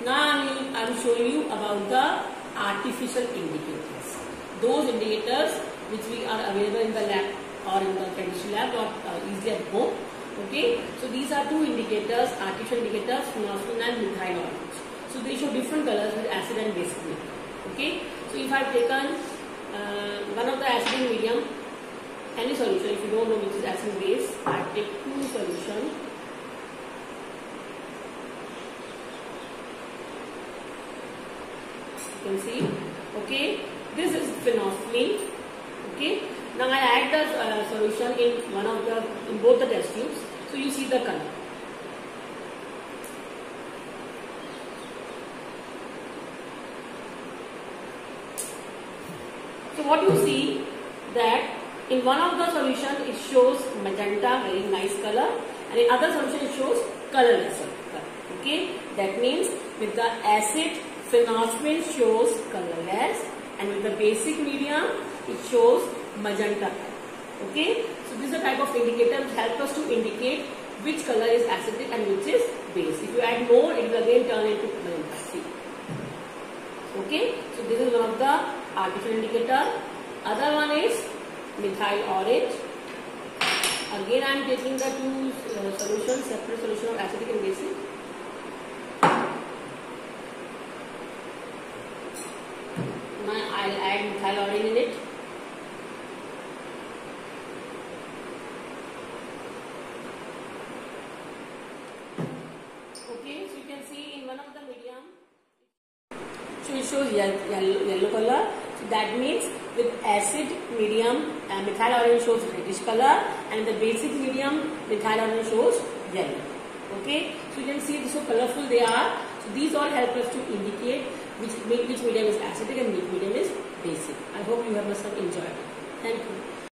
Now I will show you about the artificial indicators. Those indicators which we are available in the lab or in the chemistry lab or easily at home. Okay, so these are two indicators, artificial indicators, phenolphthalein and methyl orange. So they show different colors with acid and basic medium. Okay, so if I have taken one of the acidic medium, any solution, if you don't know which is acid and base, I take two solutions. You can see, okay, this is phenolphthalein. Okay, now I add the solution in both the test tubes, so you see the color. So what you see that in one of the solution it shows magenta, very nice color, and in other solution it shows colorless color. Okay, that means with the acid phenolphthalein shows colorless, and with the basic medium it shows magenta. Okay, so this is a type of indicator which helps us to indicate which color is acidic and which is base. If you add more, it will again turn into magenta. See. Okay, so this is one of the artificial indicator. Other one is methyl orange. Again I am taking the two solutions, separate solution of acidic and basic. Now I will add methyl orange in it. Okay, so you can see in one of the medium, so it shows yellow color. So that means with acid medium, methyl orange shows reddish color, and the basic medium, methyl orange shows yellow. Okay, so you can see so colorful they are. So these all help us to indicate which medium is acidic and which medium is basic. I hope you have must have enjoyed. Thank you.